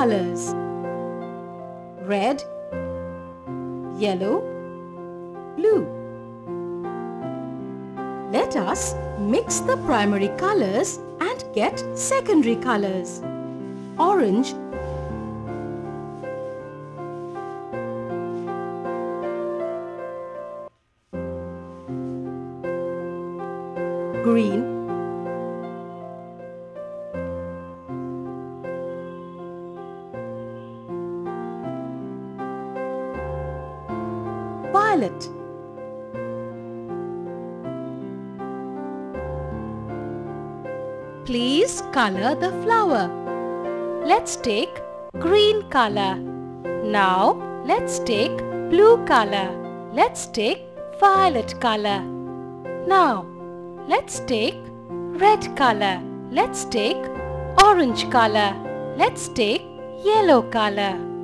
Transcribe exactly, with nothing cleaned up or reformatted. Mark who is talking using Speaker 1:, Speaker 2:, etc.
Speaker 1: colors: red, yellow, blue. Let us mix the primary colors and get secondary colors: orange, green, violet, please color the flower. Let's take green color. Now let's take blue color. Let's take violet color. Now let's take red color. Let's take orange color. Let's take yellow color.